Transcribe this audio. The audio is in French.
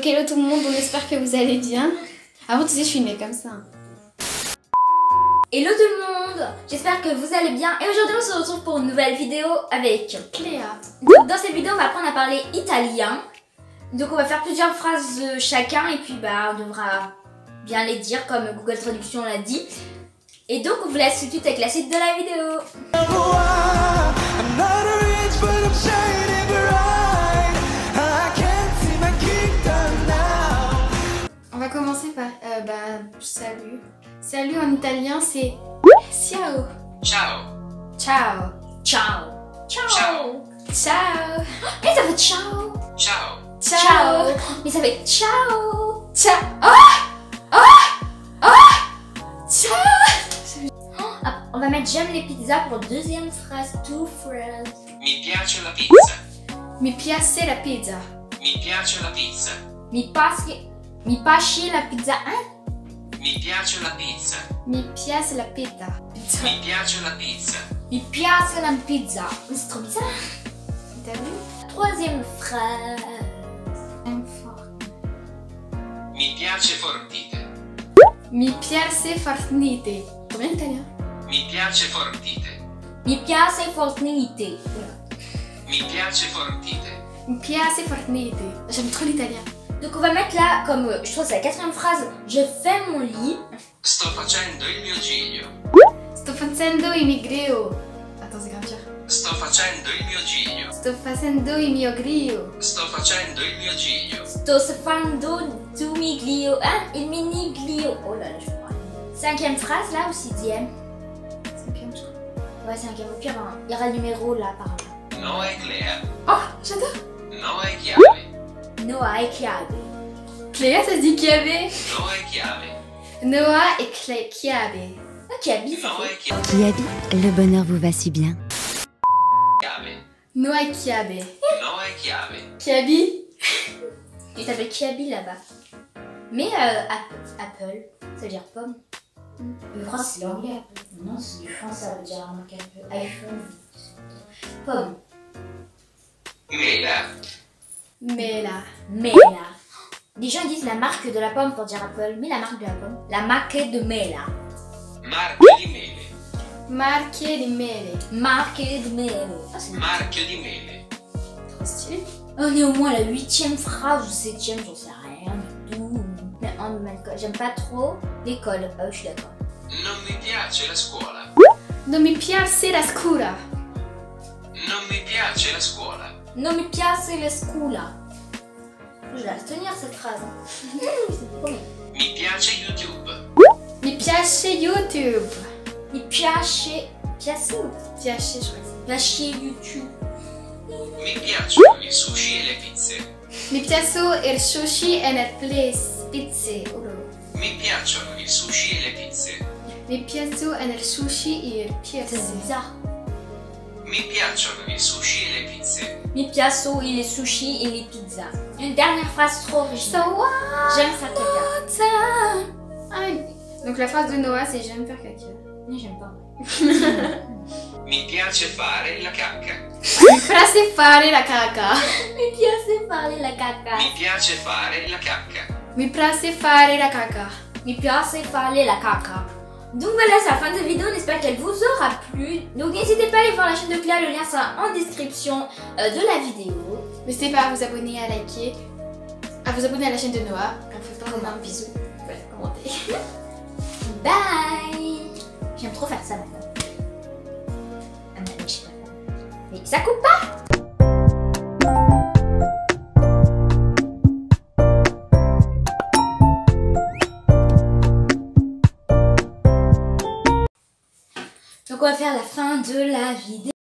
Donc hello tout le monde, on espère que vous allez bien. Avant tu sais je suis née comme ça. Hello tout le monde, j'espère que vous allez bien et aujourd'hui on se retrouve pour une nouvelle vidéo avec Cléa. Donc dans cette vidéo on va apprendre à parler italien. Donc on va faire plusieurs phrases chacun et puis on devra bien les dire comme Google Traduction l'a dit. Et donc on vous laisse tout de suite avec la suite de la vidéo. On va commencer par salut. Salut en italien c'est ciao. Ciao. Ciao. Ciao. Ciao. Ciao. Mais ça fait ciao. Ciao. Ciao. Mais ça fait ciao. Ciao. Ciao. On va mettre j'aime les pizzas pour deuxième phrase. Two phrases. Mi piace la pizza. Mi piace la pizza. Mi piace la pizza. Mi piace la pizza. Hein? Mi piace la pizza. Mi piace la pizza. Mi piace la pizza. Mi piace la pizza. C'est trop bizarre. T'as vu? Troisième phrase. Mi piace fortite. Mi piace fornite. Combien d'italien? Mi piace fortite. Mi piace fornite. Mi piace fortite. Mi piace fornite. J'aime trop l'italien. Donc on va mettre là, comme je trouve que c'est la quatrième phrase, je fais mon lit. Sto facendo il mio giglio. Sto facendo il mio grill. Attends, c'est grave cher. Sto facendo il mio giglio. Sto facendo il mio grill. Sto facendo il mio giglio. Sto facendo tu mi glio. Hein? Il mini glio. Oh là là, je crois. Cinquième phrase là ou sixième? Cinquième, je crois. Ouais, cinquième. Au pire, il y aura le numéro là apparemment. No è Clea. Oh, j'adore. No è chiave. Noah et chiave. Cléa, ça se dit chiave. No è chiave. Noah et chiave. Ah, chiabi, ça No fait. è chiave. Chiabi, le bonheur vous va si bien. Noah et chiave. No è chiave. Chiabi. Il s'appelle Chiabi là-bas. Mais Apple, ça veut dire pomme. Je crois que c'est l'anglais. Non, c'est du français, ça veut dire iPhone. Pomme. Mela. Mela. Mela. Les gens disent la marque de la pomme pour dire Apple, mais la marque de la pomme. La marque de Mela. Marchio di mele. Marche di mele. Marque de Mela. Ah, c'est Marchio di mele. Trop stylé. on est au moins à la 8e phrase ou 7e, j'en sais rien du tout. Mais j'aime pas trop l'école. Ah oui, je suis d'accord. Non mi piace la scuola. Non mi piace la scura. Non mi piace la scuola. Non mi piace la scuola. Je vais la tenir cette phrase. C'est promis. Mi piace YouTube. Mi piace YouTube. Mi piace. Piace ou Piace, je crois. piace YouTube. Mi piacciono il sushi e le pizze. Mi piace il sushi e le pizze. Oh là là. Mi piacciono il sushi e le pizze. Mi piace il sushi e il C'est pizze. bizarre. Mi piacciono il sushi e le pizze. Mi piace les sushis et les pizzas. Une dernière phrase trop originale. So what? J'aime faire caca. Donc la phrase de Noah c'est j'aime faire caca. Mais j'aime pas. Mi piace fare la cacca. Mi piace fare la caca. Mi piace fare la caca. Mi piace fare la cacca. Mi piace fare la caca. Mi piace fare la caca. Donc voilà, c'est la fin de cette vidéo, on espère qu'elle vous aura plu. Donc n'hésitez pas à aller voir la chaîne de Cléa, le lien sera en description de la vidéo. N'hésitez pas à vous abonner, à liker, à vous abonner à la chaîne de Noah. On fait pas un bisou. Voilà, commentez. Bye. J'aime trop faire ça maintenant. Ah mais je sais pas faire. Mais ça coupe pas. Donc on va faire la fin de la vidéo.